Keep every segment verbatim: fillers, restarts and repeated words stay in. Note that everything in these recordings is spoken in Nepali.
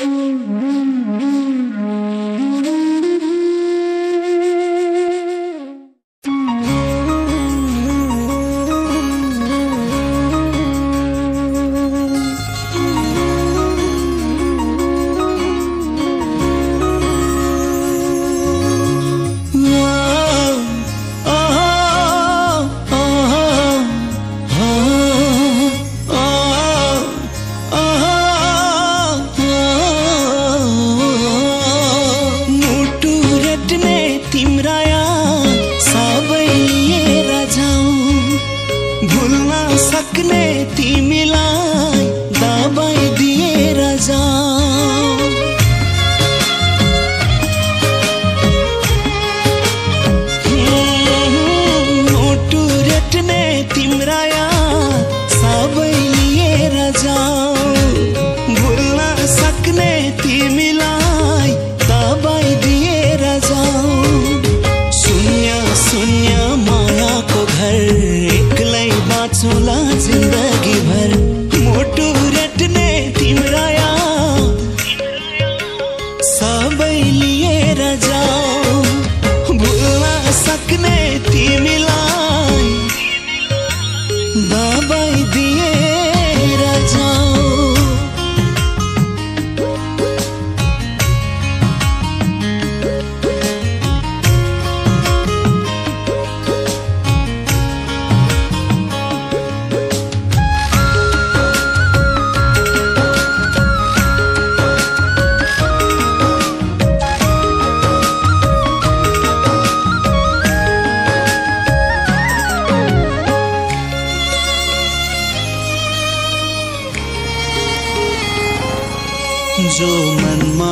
जो मनमा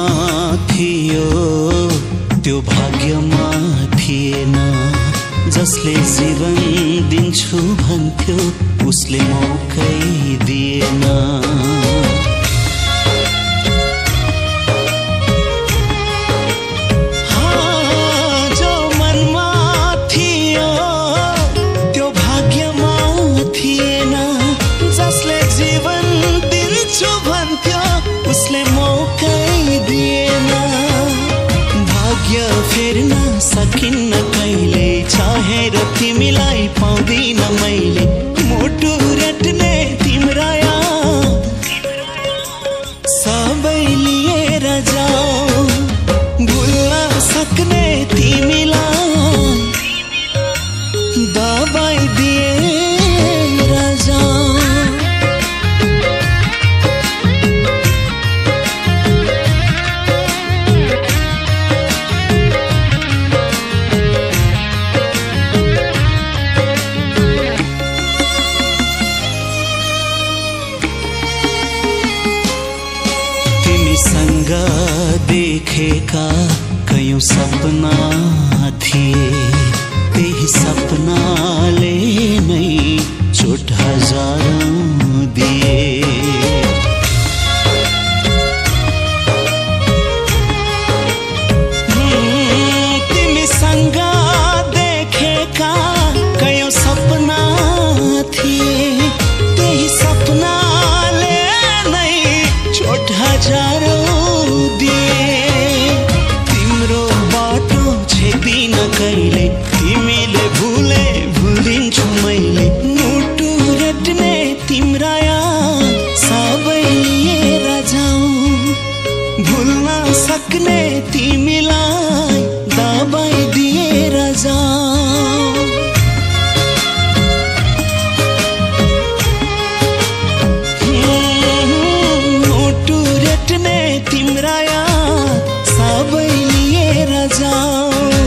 थियो त्यो भाग्यमा थिएन। जसले जीवन दिन्छु भन्थ्यो उसले मौकै दिएन। जो मनमा थियो त्यो भाग्यमा थिएन। जसले जीवन दिन्छु भन्थ्यो उसले मौकै दिएन। भाग्य फेर्न सकिन्न कहिले, चाहेर तिमीलाई पाउँदिन मैले। मुटु रट्ने तिम्रा याद सबै लिएर जाऊ, भुल्न सक्ने तिमीलाई दबाई दिएर जाऊ। सँग देखेका कयौं सपना थिए, त्यही सपनाले नै चोट हजारौं दिए। तिमीसँग देखेका कयौं सपना थिए, त्यही सपनाले नै चोट हजारौं कहिले तिमीले भुले भुलिन्छु मैले। मुटु रट्ने तिम्रा याद सबै लिएर जाऊ, भुल्न सक्ने तिमीलाई दबाई दिएर जाऊ। मुटु रट्ने तिम्रा याद सबै लिएर जाऊ,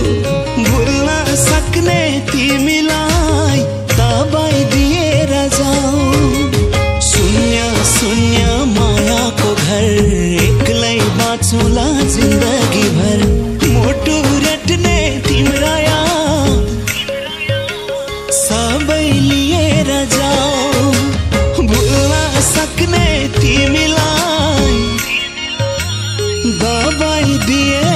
सक्ने तिमीलाई दबाई दिएर जाऊ। शून्य शून्य मायाको घर एक्लै बाँचौँला जिन्दगी भर। मुटु रट्ने तिम्रा याद सबै लिएर जाऊ, भुल्न सक्ने तिमीलाई दबाई दिएर